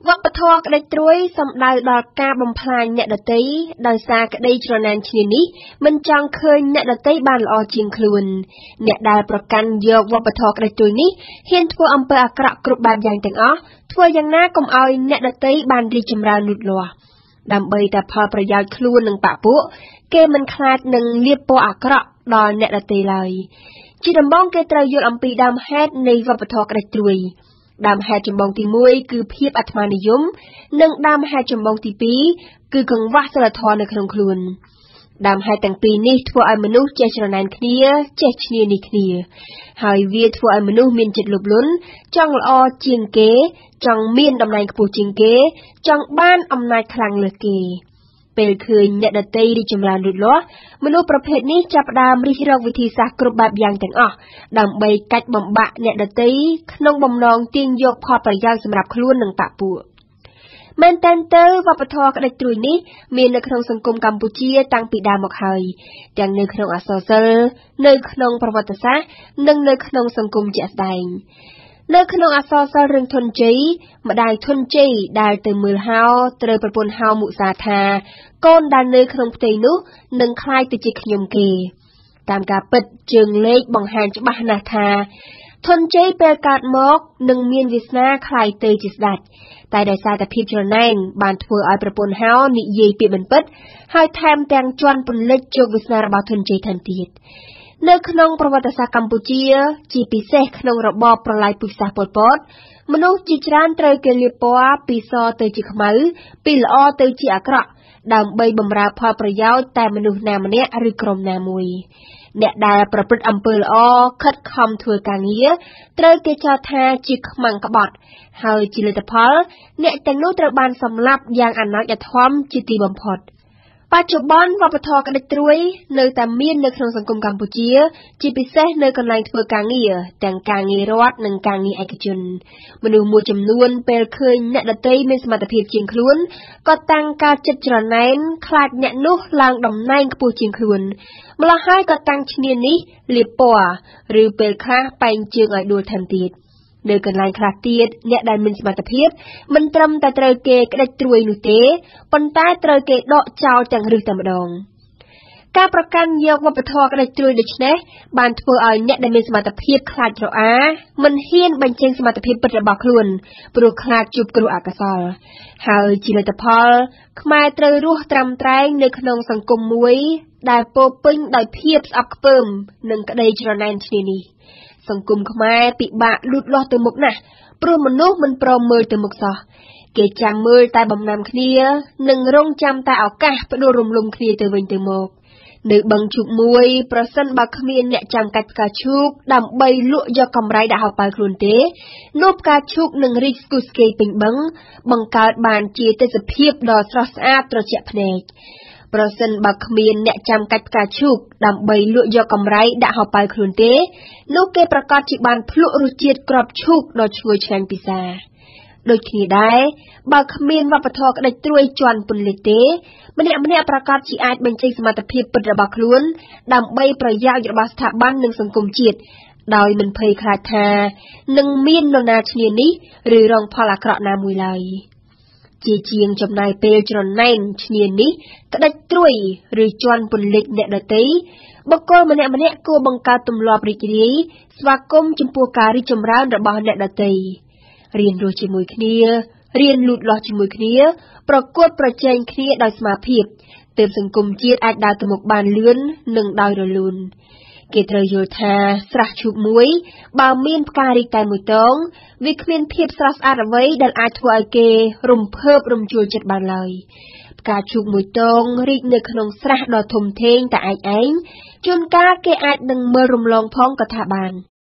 វប្បធម៌ក្តីត្រួយសំដៅដល់ការបំផ្លាញអ្នកដទៃដោយសារក្តីច្រណែនឈ្នានីសមិនចង់ឃើញអ្នកដទៃបានល្អជាងខ្លួនអ្នកដែលប្រកាន់យកវប្បធម៌ក្តីត្រួយនេះហ៊ានធ្វើអំពើអាក្រក់គ្រប់បែបយ៉ាងទាំងអស់ធ្វើយ៉ាងណាកុំឲ្យអ្នកដទៃបានរីកចម្រើនលូតលាស់ដើម្បីតែផលប្រយោជន៍ខ្លួននិងបពុគេមិនខ្លាចនឹងលៀបពណ៌អាក្រក់ដល់អ្នកដទៃឡើយជាដំបូងគេត្រូវយល់អំពីដើមហេតុនៃវប្បធម៌ក្តីត្រួយដើមហេតុចម្បងទី1គឺភាពអាត្មានិយមនិងដើមហេតុចម្បងទី2គឺកង្វះសីលធម៌នៅក្នុងខ្លួនដើមហេតុទាំងពីរនេះធ្វើឲ្យមនុស្សចេះច្រណែនគ្នាចេះឈ្នានីសគ្នាហើយវាធ្វើឲ្យមនុស្សមានចិត្តលោភលន់ចង់ល្អជាងគេចង់មានតំណែងខ្ពស់ជាងគេចង់បានអំណាចខ្លាំងលើសគេពេលឃើញអ្នកដទៃរីកចម្រើនលូតលាស់មនុស្សប្រភេទនេះចាប់ផ្ដើមរិះរកវិធីសាស្ត្រគ្រប់បែបយ៉ាងទាំងអស់ដើម្បីកាច់បំបាក់អ្នកដទៃក្នុងបំណងទាញយកផលប្រយោជន៍សម្រាប់ខ្លួននិងបពុមែនតើវប្បធម៌ក្តីត្រួយនេះមាននៅក្នុងសង្គមកម្ពុជាតាំងពីដើមមកហើយទាំងនៅក្នុងអក្សរសិល្ប៍នៅក្នុងប្រវត្តិសាស្ត្រនិងនៅក្នុងសង្គមជាក់ស្ដែងនៅក្នុងអក្សរសិល្ប៍រឿងធនជ័យម្ដាយធនជ័យដែលទៅមើលហោត្រូវប្រពន្ធហោមុសាថាកូនដែលនៅក្នុងផ្ទៃនោះនឹងខ្លាយទៅជាខ្ញុំគេតាមការពិតជើងលេខបង្ហាញច្បាស់ណាស់ថាធនជ័យពេលកើតមកនឹងមានវាសនាខ្លាយទៅជាស្ដេចតែដោយសារតែភាពច្រណែនបានធ្វើឲ្យប្រពន្ធហោនិយាយពាក្យមិនពិតហើយថែមទាំងជន់ពន្លិចជោគវាសនារបស់ធនជ័យថែមទៀតនៅក្នុងប្រវត្តិសាស្ត្រកម្ពុជាជាពិសេសក្នុងរបបប្រល័យពូជសាសន៍ប៉ុលពតមនុស្សជាច្រើនត្រូវគេលាបពណ៌ពីសទៅជាខ្មៅពីល្អទៅជាអាក្រក់ដើម្បីបម្រើផលប្រយោជន៍តែមនុស្សណាម្នាក់ឬក្រុមណាមួយអ្នកដែលប្រព្រឹត្តអំពើល្អខិតខំធ្វើការងារត្រូវគេចោទថាជាខ្មាំងក្បត់ហើយជាលទ្ធផលអ្នកទាំងនោះត្រូវបានសម្លាប់យ៉ាងអនាចធមជាទីបំផុតបច្ចុប្បន្នវប្បធម៌ក្តីត្រួយនៅតែមាននៅក្នុងសង្គមកម្ពុជាជាពិសេសនៅកន្លែងធ្វើការងារទាំងការងាររដ្ឋនិងការងារឯកជនមនុស្សមួយចំនួនពេលឃើញអ្នកដទៃមានសមត្ថភាពជាងខ្លួនក៏តាំងការចិត្តច្រណែនខ្លាចអ្នកនោះឡើងតំណែងខ្ពស់ជាងខ្លួនម្ល៉េះហើយក៏តាំងឈ្នានីសលាបពណ៌ឬពេលខ្លះបែងជើងឲ្យដួលថែមទៀតនៅកន្លែងខ្លះទៀតអ្នកដែលមានសមត្ថភាពមិនត្រឹមតែត្រូវគេក្តិចត្រួយនោះទេប៉ុន្តែត្រូវគេដកចោលទាំងរឹសតែម្ដងការប្រកាន់យកវប្បធម៌ក្តិចត្រួយដូចនេះបានធ្វើឲ្យអ្នកដែលមានសមត្ថភាពខ្លាចរអាមិនហ៊ានបញ្ចេញសមត្ថភាពពិតរបស់ខ្លួនព្រោះខ្លាចជួបគ្រោះអកុសលហើយជាលទ្ធផលខ្មែរត្រូវរស់ត្រាំត្រែងនៅក្នុងសង្គមមួយដែលពោរពេញដោយភាពស្អប់ខ្ពើមនិងក្តីច្រណែនឈ្នានីសសង្គមខ្មែរពិបាកលូតលាស់ទៅមុខណាស់ព្រោះមនុស្សមិនព្រមមើលទៅមុខសោះគេចាំមើលតែបំណាំគ្នានិងរងចាំតែឱកាសផ្ដួលរំលំគ្នាទៅវិញទៅមកនៅបឹងឈូកមួយប្រសិនបើគ្មានអ្នកចាំកាច់ផ្កាឈូកដើម្បីលក់យកកម្រៃដាក់ហោប៉ៅខ្លួនទេនោះផ្កាឈូកនឹងរីកស្គុះស្គាយពេញបឹងបង្កើតបានជាទេសភាពដ៏ស្រស់ស្អាតត្រជាក់ភ្នែកប្រសិនបើគ្មានអ្នកចាំកាច់ផ្កាឈូកដើម្បីលក់យកកម្រៃដាក់ហោប៉ៅខ្លួនទេនោះគេប្រកាសជាបានភ្លក់រសជាតិក្របឈូកដ៏ឈ្ងុយឆ្ងាញ់ពិសាដូចគ្នាដែរបើគ្មានវប្បធម៌ក្តិចត្រួយជន់ពន្លិចទេម្នាក់ប្រកាសជាអាចបញ្ចេញសមត្ថភាពពិតរបស់ខ្លួនដើម្បីប្រយោជន៍របស់ស្ថាប័ននិងសង្គមជាតិដោយមិនភ័យខ្លាចថានឹងមាននរណាឈ្នានីសឬរងផលអាក្រក់ណាមួយឡើយជាជាងចំណាយពេលច្រណែនឈ្នានីសក្តិចត្រួយឬជន់ពន្លិចអ្នកដទៃបុគ្គលម្នាក់គួរបង្កើតទម្លាប់រីករាយស្វាគមន៍ចំពោះការរីកចម្រើនរបស់អ្នកដទៃរៀនរស់ជាមួយគ្នារៀនលូតលាស់ជាមួយគ្នាប្រកួតប្រជែងគ្នាដោយស្មារតីទើបសង្គមជាតិអាចដើរទៅមុខបានលឿននិងដោយរលូនគេត្រូវយល់ថាស្រះឈូកមួយបើមានផ្ការីកតែមួយតងវាគ្មានភាពស្រស់ស្អាតអ្វីដែលអាចធ្វើឲ្យគេរំភើបរំជួលចិត្តបានឡើយផ្កាឈូកមួយតងរីកនៅក្នុងស្រះដ៏ធំធេងតែឯងជួនកាលគេអាចនឹងមើលរំលងផងក៏ថាបាន